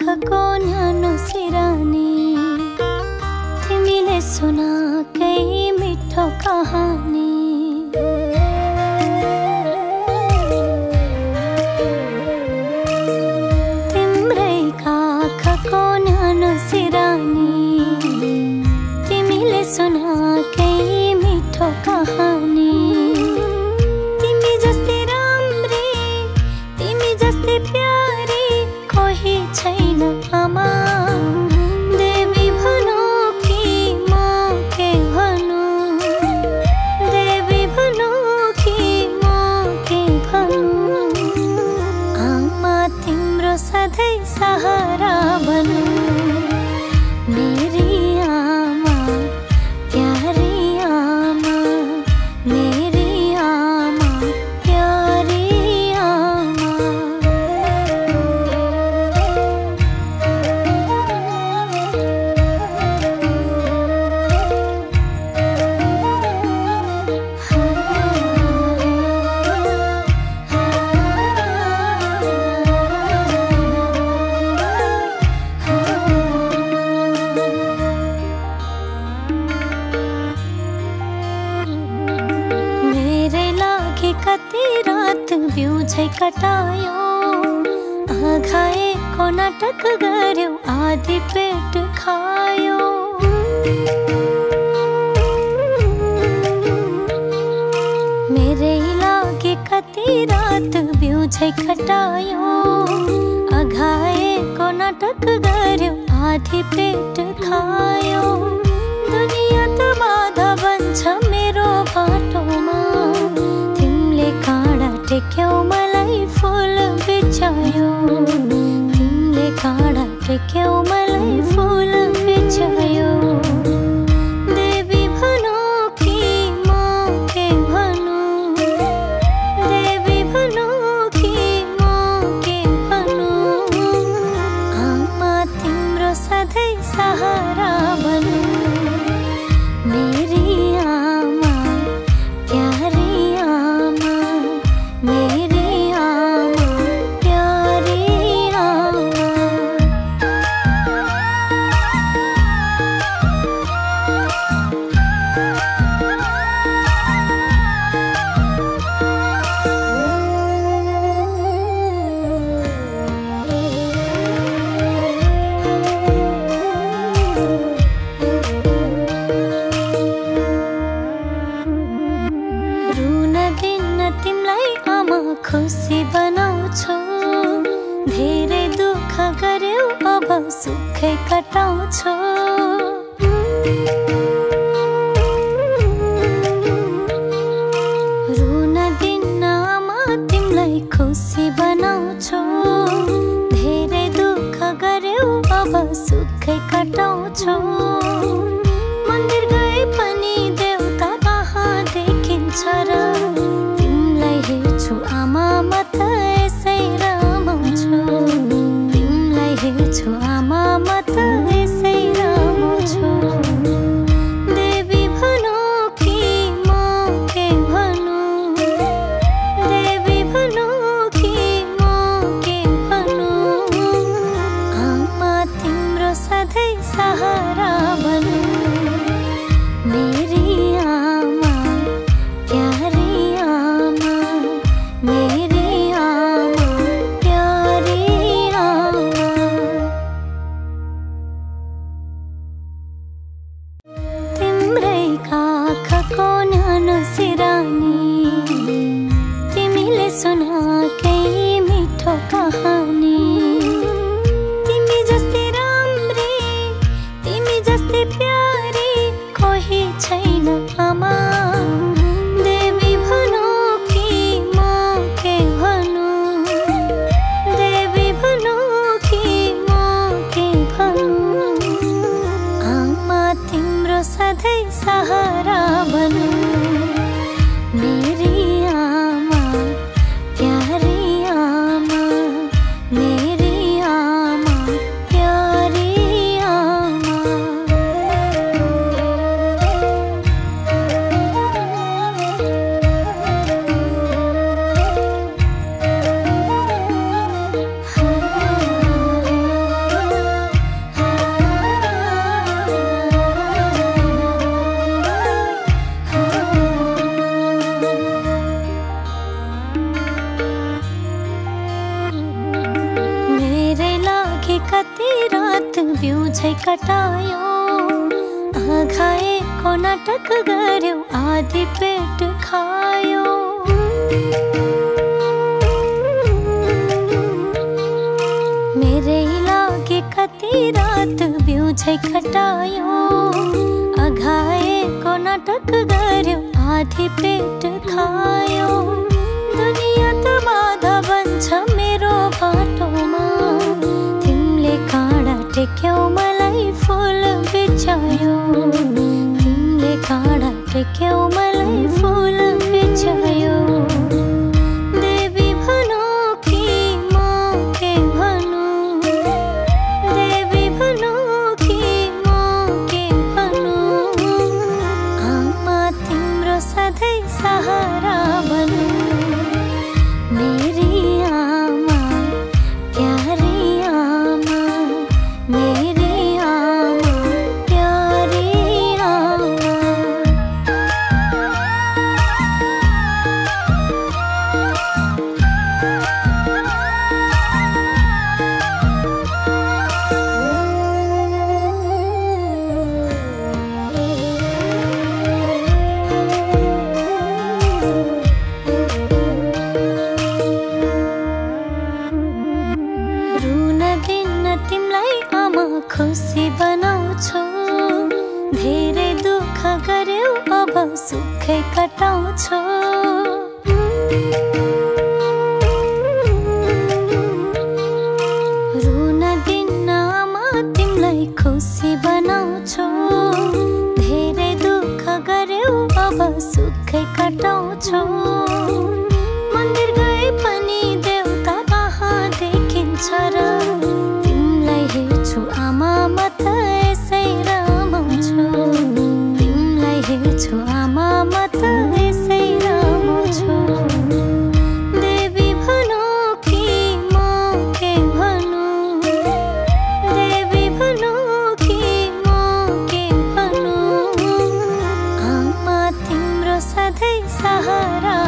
आँखाको न्यानो सिरानी तिमीले सुनाकै मिठो कहानी। तिम्रै आँखाको न्यानो सिरानी तिमीले सुनाकै मिठो कहानी। तिमी जस्तै राम्री तिमी जस्तै प्यारी कोही छैन आमा। देवी भनो कि म के भनौँ, देवी भनो कि म के भनौँ। आमा तिम्रो सधैँ सहारा बनौँ। मेरी आमा प्यारी आमा, मेरी आमा प्यारी आमा। मेरे लागि कति रात बिउझै कटायो, आघाएको नाटक गर्यो आधी पेट खायो। मेरै लागि कति रात बिउझै कटायो, आघाएको नाटक गर्यो आधी पेट खायो। दुनिया त बाधा बन्छ मेरो बाटोमा, तिमीले काँडा टेक्यौ मलाई फुल बिछायो। तिमीले काँडा टेक्यौ मलाई फुल बिछायो। देवी भनो कि म के भनौँ, देवी भनो कि म के भनौँ। आमा तिम्रो सधैँ सहारा बनौँ। मेरी आमा प्यारी आमा, मेरी आमा प्यारी आमा। रुन दिन तिमीलाई आमा खुसी बनाउँछु, धेरै दुःख गर्यौ अब सुखै कटाउँछु। रुन दिन आमा तिमीलाई खुसी बनाउँछु, धेरै दुःख गर्यौ अब सुखै कटाउँछु। मन्दिर गए पनि देउता कहाँ देखिन्छ र, तिमीलाई हेर्छु आमा म त यसै रमाउँछु। तिमीलाई हेर्छु आमा म त यसै रमाउँछु। देवी भनो कि म के भनौँ, देवी भनो कि म के भनौँ। आमा तिम्रो सधैँ सहारा बनौँ। मेरी आमा प्यारी आमा, मेरी आमा प्यारी आमा। कति रात बिउझै कटायो, आघाएको नाटक गर्यो आधी पेट खायो। मेरै लागि कति रात बिउझै कटायो, आघाएको नाटक गर्यो आधी पेट खायो। दुनिया त बाधा बन्छ मेरो बाटोमा, तिमीले काँडा टेक्यौ मलाई फुल बिछायो, तिमीले काँडा टेक्यौ मलाई फुल बिछायो। देवी भनो कि म के भनौँ, देवी भनो कि म के भनौँ, आमा तिम्रो सधैँ सहारा बनौँ। मेरी आमा प्यारी आमा, मेरी आमा प्यारी आमा। रुन दिन्न तिमीलाई आमा खुसी बनाउँछु, धेरै दुःख गर्यौ अब सुखै कटाउँछु। रुन दिन्न आमा तिमीलाई खुसी बनाउँछु, धेरै दुःख गर्यौ अब सुखै कटाउँछु। मन्दिर गए पनि देउता कहाँ देखिन्छ र, तिमीलाई हेर्छु आमा म त यसै रमाउँछु, तिमीलाई हेर्छु आमा म त यसै रमाउँछु। देवी भनो कि म के भनौँ, देवी भनो कि म के भनौँ, आमा तिम्रो सधैँ सहारा